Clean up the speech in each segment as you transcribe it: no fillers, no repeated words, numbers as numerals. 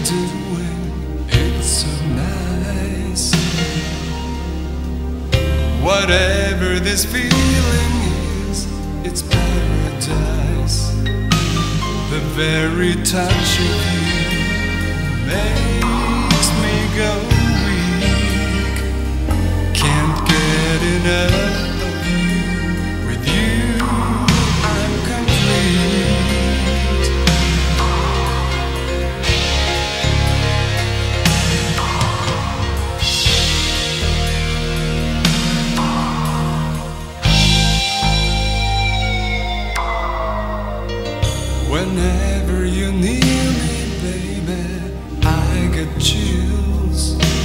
doing, it's so nice. Whatever this feeling is, it's paradise. The very touch of you makes me go weak. Can't get enough of you. With you, I'm complete. Whenever you're near me, baby, I get chills.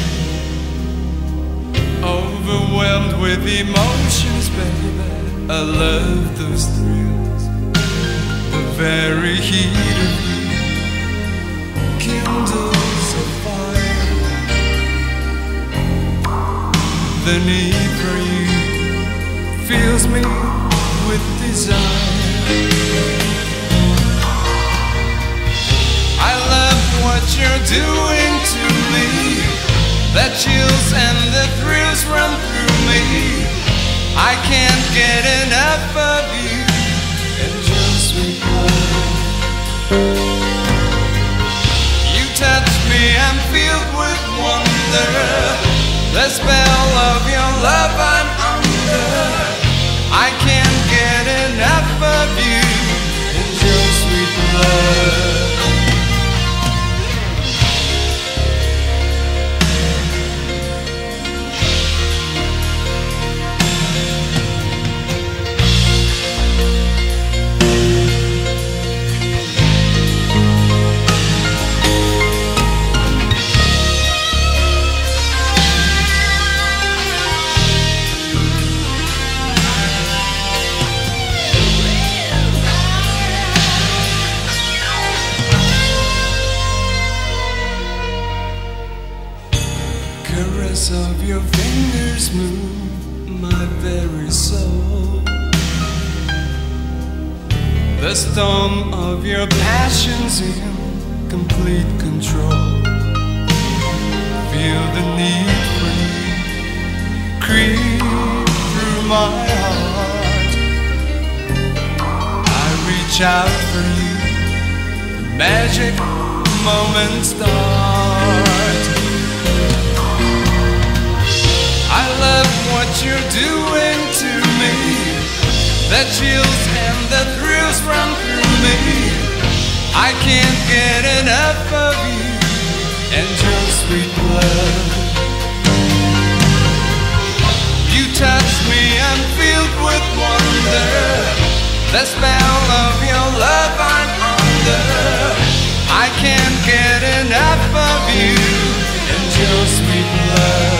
Overwhelmed with emotions, baby, I love those thrills. The very heat of you kindles a fire. The need for you fills me with desire. What you're doing to me, the chills and the thrills run through me. I can't get enough of you and your sweet love. You touch me, I'm filled with wonder. The spell of your love I'm under. I can't get enough of you and your sweet love. Caress of your fingers move my very soul. The storm of your passion's in complete control. Feel the need for you creep through my heart. I reach out for you, the magic moments start. I love what you're doing to me. The chills and the thrills run through me. I can't get enough of you and your sweet love. You touch me, I'm filled with wonder. The spell of your love I'm under. I can't get enough of you and your sweet love.